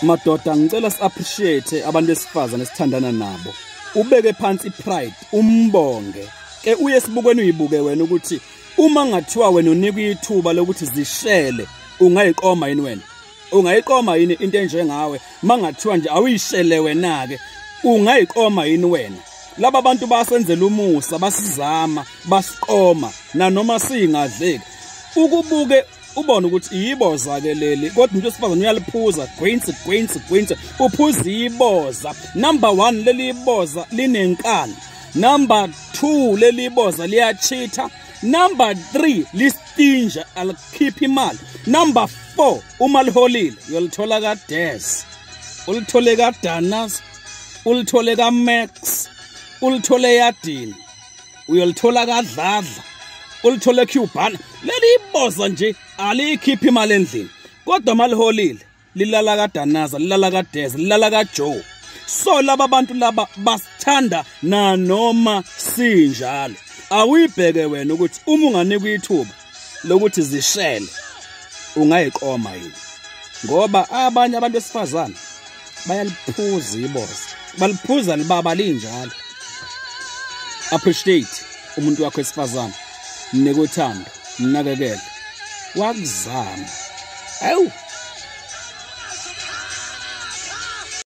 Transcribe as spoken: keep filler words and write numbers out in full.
Madoda ngicela si appreciate abantu besifazane esithandana nabo. Ubeke phansi pride, umbonge. Ke uye sibukweni uyibuke wena ukuthi uma ngathiwa wena unikwa ithuba lokuthi zishele, ungayiqoma yini wena? Ungayiqoma yini into enjengawe? Mangathiwa nje awuyishele wena ke, ungayiqoma yini wena? Laba abantu basenzela umusa, basizama, basiqoma na noma singadleki. Ukubuke ubone ukuthi yiboza ke leli, kodwa umuntu wesifazane uyaliphuza, gwinsi gwinsi gwinsi, uphuza iboza. Number one, leli boza linenkani. Number two, leli boza liyachitha. Number three, listinja alikhiphi imali. Number four, uma liholile uyalithola ka Des, ulithole ka Danas, ulithole ka Max, ulithole yadini, uyalithola ka Dladla, ulithole Cubana. Leli boza nje alikhiphi imali endlini, kodwa maliholile lilala ka Danaza, lilala ka Des, lilala ka Joe. So laba bantu laba basithanda na noma sinjalo. Awuyibheke wena ukuthi uma unganikwa ithuba lokuthi zishele ungayiqoma yini, ngoba abanye abantu besifazane bayaliphuza iboza, baliphuza libaba linjalo. Appreciate umuntu wakho wesifazane, mneke uthando, mnakekele, wakuzama. Awu